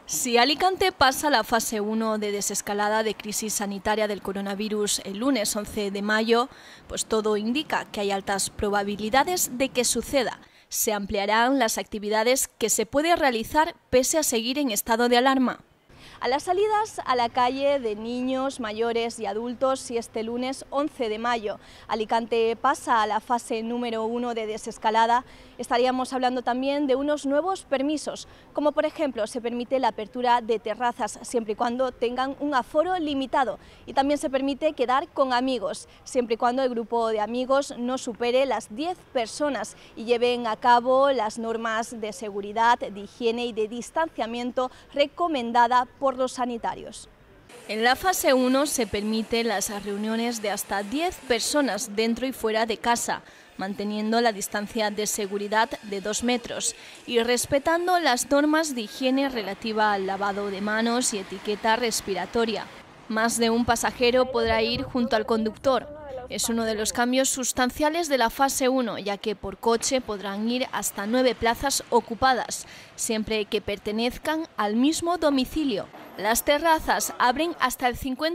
Si Alicante pasa la fase 1 de desescalada de crisis sanitaria del coronavirus el lunes 11 de mayo, pues todo indica que hay altas probabilidades de que suceda. Se ampliarán las actividades que se puede realizar pese a seguir en estado de alarma. A las salidas a la calle de niños, mayores y adultos, si este lunes 11 de mayo Alicante pasa a la fase número 1 de desescalada, estaríamos hablando también de unos nuevos permisos, como por ejemplo se permite la apertura de terrazas siempre y cuando tengan un aforo limitado, y también se permite quedar con amigos, siempre y cuando el grupo de amigos no supere las 10 personas y lleven a cabo las normas de seguridad, de higiene y de distanciamiento recomendada por los sanitarios. En la fase 1 se permiten las reuniones de hasta 10 personas dentro y fuera de casa, manteniendo la distancia de seguridad de 2 metros y respetando las normas de higiene relativa al lavado de manos y etiqueta respiratoria. Más de un pasajero podrá ir junto al conductor. Es uno de los cambios sustanciales de la fase 1, ya que por coche podrán ir hasta 9 plazas ocupadas, siempre que pertenezcan al mismo domicilio. Las terrazas abren hasta el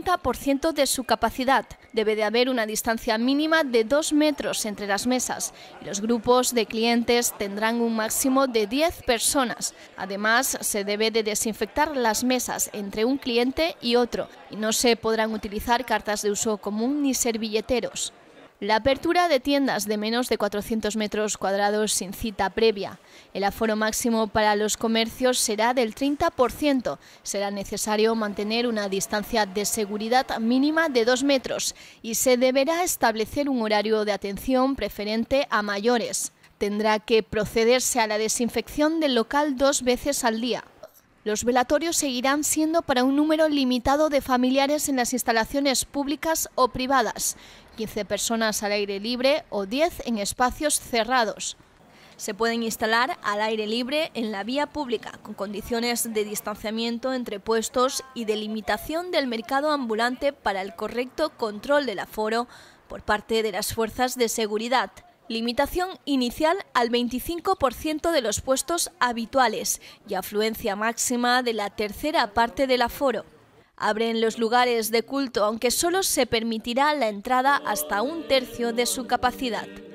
50% de su capacidad. Debe de haber una distancia mínima de 2 metros entre las mesas y los grupos de clientes tendrán un máximo de 10 personas. Además, se debe de desinfectar las mesas entre un cliente y otro y no se podrán utilizar cartas de uso común ni servilleteros. La apertura de tiendas de menos de 400 metros cuadrados sin cita previa. El aforo máximo para los comercios será del 30%. Será necesario mantener una distancia de seguridad mínima de 2 metros y se deberá establecer un horario de atención preferente a mayores. Tendrá que procederse a la desinfección del local 2 veces al día. Los velatorios seguirán siendo para un número limitado de familiares en las instalaciones públicas o privadas, 15 personas al aire libre o 10 en espacios cerrados. Se pueden instalar al aire libre en la vía pública, con condiciones de distanciamiento entre puestos y delimitación del mercado ambulante para el correcto control del aforo por parte de las fuerzas de seguridad. Limitación inicial al 25% de los puestos habituales y afluencia máxima de la tercera parte del aforo. Abren los lugares de culto, aunque solo se permitirá la entrada hasta 1/3 de su capacidad.